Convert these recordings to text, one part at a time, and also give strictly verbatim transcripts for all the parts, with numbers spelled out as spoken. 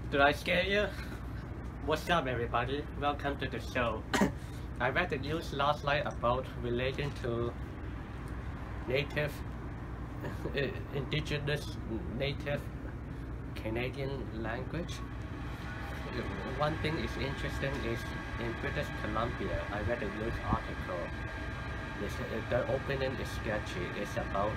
Did I scare you? What's up, everybody? Welcome to the show. I read the news last night about relating to native, indigenous native Canadian language. One thing is interesting is in British Columbia, I read a news article. This, the opening is sketchy. It's about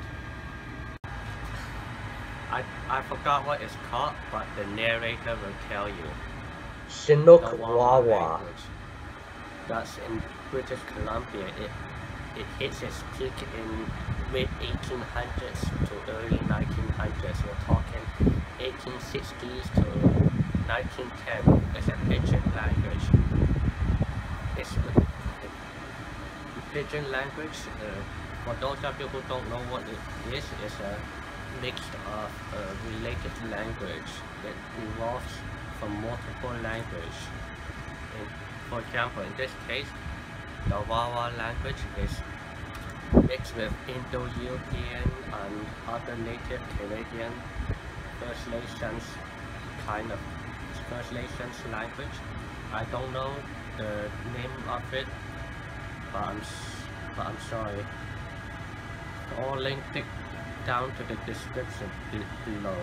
I, I forgot what it's called, but the narrator will tell you. Chinook The Wawa. language. That's in British Columbia. It, it hits its peak in mid eighteen hundreds to early nineteen hundreds. We're talking eighteen sixties to nineteen ten. It's a pidgin language. It's a pidgin language. Uh, for those of you who don't know what it is, it's a mix of uh, related language that evolves from multiple language. In, for example, in this case, the Wawa language is mixed with Indo-European and other native Canadian First Nations kind of First Nations language. I don't know the name of it, but I'm, but I'm sorry. I'll link it down to the description below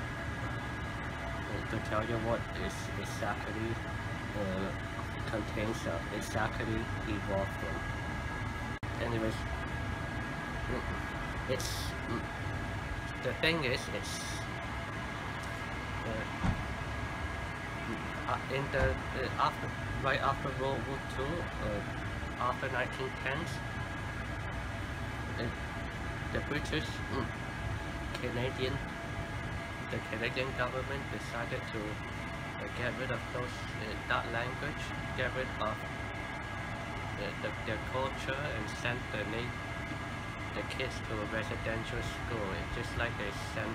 to tell you what is exactly uh, contains of exactly evolved from. Anyways, it's the thing is it's uh, in the uh, after right after World War Two, uh, after nineteen tens. Uh, The British, mm, Canadian, the Canadian government decided to uh, get rid of those uh, that language, get rid of the, the, their culture, and send the the kids to a residential school. It's just like they sent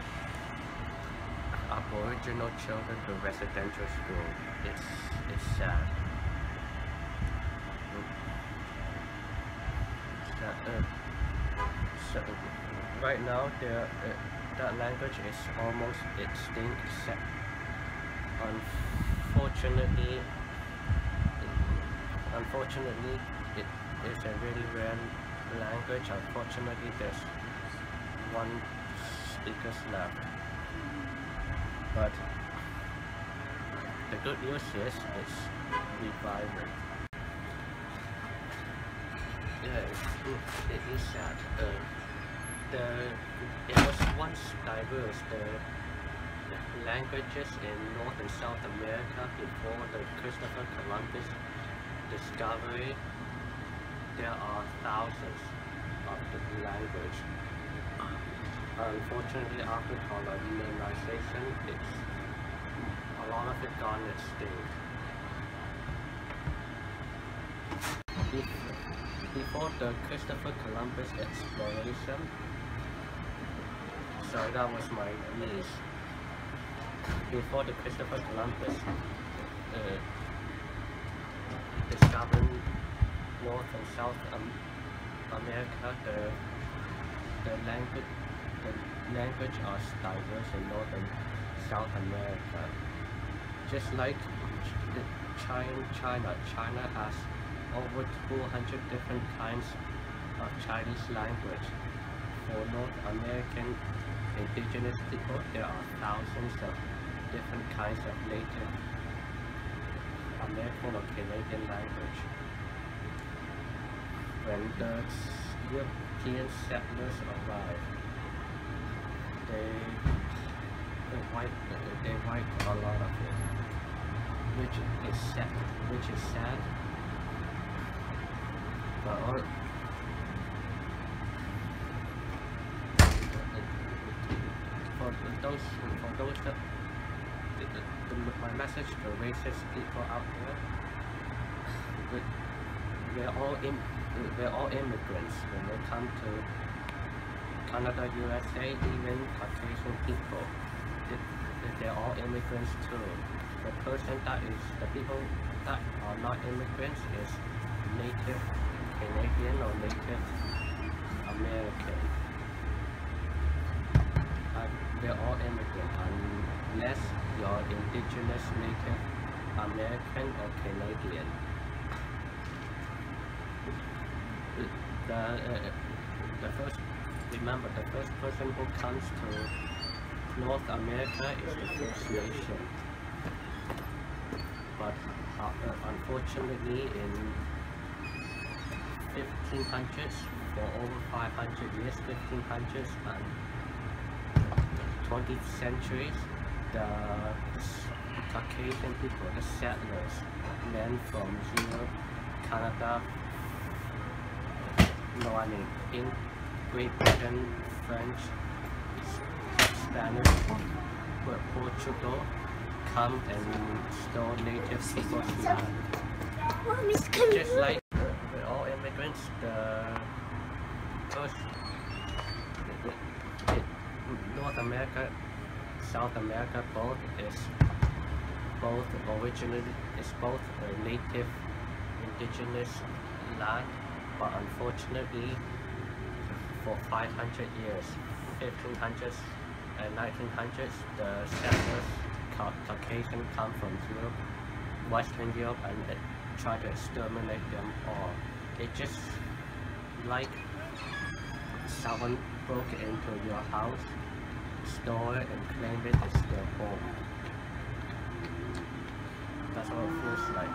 Aboriginal children to residential school. It's it's sad. Mm. Sad, uh, So right now, the, uh, that language is almost extinct. Except, unfortunately, unfortunately, it is a really rare language. Unfortunately, there's one speaker left. But the good news is it's reviving. Yeah, it, it is sad. Uh, the it was once diverse. The, the languages in North and South America before the Christopher Columbus discovery, there are thousands of the language. Unfortunately, after colonization, it's a lot of it gone extinct. Before the Christopher Columbus exploration, sorry, that was my niece. Before the Christopher Columbus uh, discovered North and South um, America, the the language the language are diverse in North and South America. Just like the China, China, China has over two hundred different kinds of Chinese language. For North American indigenous people, there are thousands of different kinds of native American or Canadian language. When the European settlers arrived, they, they wiped they wiped a lot of it, which is sad. Which is sad. But all, for those for those that the, the, the, my message to racist people out there, we, we're all in, we're all immigrants when they come to Canada, U S A, even Caucasian people. They, they're all immigrants too. The person that is the people that are not immigrants is native Canadian or Native American. Uh, we're all immigrants unless you're indigenous, Native American, or Canadian. The, uh, the first, remember, the first person who comes to North America is the First Nation. But uh, unfortunately, in fifteen hundreds, for over five hundred years, fifteen hundreds and twentieth centuries, the Caucasian people, the settlers, men from Europe, Canada, no, I mean, in Great Britain, French, Spanish, Portugal, come and stole native people's land. Just like uh, with all immigrants, the first it, it, North America, South America, both is both originally is both a native indigenous land, but unfortunately, for five hundred years, fifteen hundreds and nineteen hundreds, the settlers, Caucasian, come from Europe, Western Europe, and it tried to exterminate them all. It just like someone broke into your house, stole it, and claimed it as their home. That's what it feels like.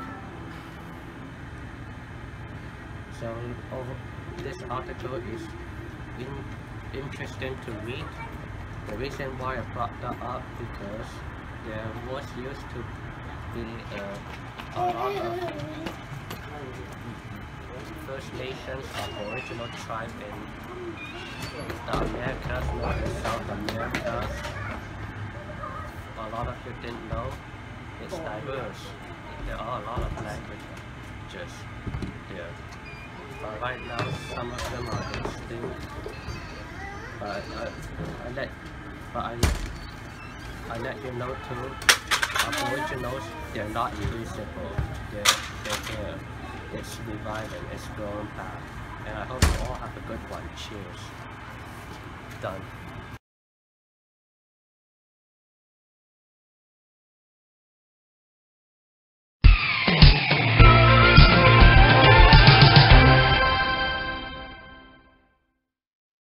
So over, this article is in, interesting to read. The reason why I brought that up because there was used to be uh, a lot of First Nations or original tribe in the Americas, North and South Americas. A lot of you didn't know it's diverse. There are a lot of languages there. But right now, some of them are extinct. But uh, I let, but I, I let you know too. Aboriginals, they're not invisible. They're, they're here. It's reviving. It's growing back. And I hope you all have a good one. Cheers. Done.